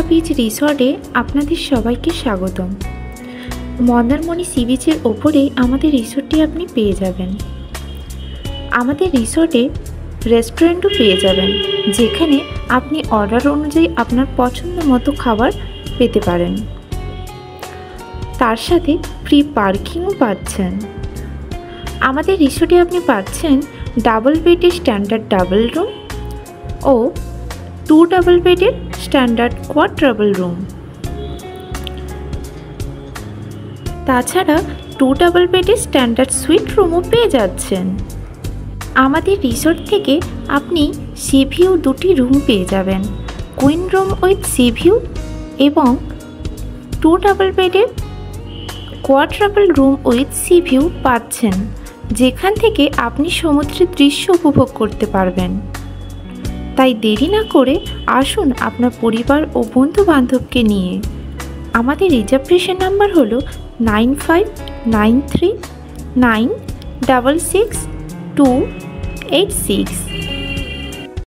Megha beach রিসর্টে আপনাদের সবাইকে স্বাগতম। মন্দারমণি সি বিচের ওপরেই আমাদের রিসর্টটি আপনি পেয়ে যাবেন। আমাদের রিসর্টে রেস্টুরেন্টও পেয়ে যাবেন, যেখানে আপনি অর্ডার অনুযায়ী আপনার পছন্দ মতো খাবার পেতে পারেন। তার সাথে ফ্রি পার্কিংও পাচ্ছেন। আমাদের রিসর্টে আপনি পাচ্ছেন ডাবল বেডের স্ট্যান্ডার্ড ডাবল রুম ও 2 ডাবল বেডের স্ট্যান্ডার্ড কোয়াড্রাবল রুম। তাছাড়া 2 ডাবল বেডের স্ট্যান্ডার্ড সুইট রুমও পেয়ে যাচ্ছেন। আমাদের রিসর্ট থেকে আপনি সি ভিউ 2টি রুম পেয়ে যাবেন, queen room with sea view এবং 2 ডাবল বেডের quadruple room with sea view পাচ্ছেন, যেখান থেকে আপনি সমুদ্রের দৃশ্য উপভোগ করতে পারবেন। তাই দেরি না করে আসুন আপনার পরিবার ও বন্ধু বান্ধবকে নিয়ে। আমাদের রিজার্ভেশন নাম্বার হলো 9593966286।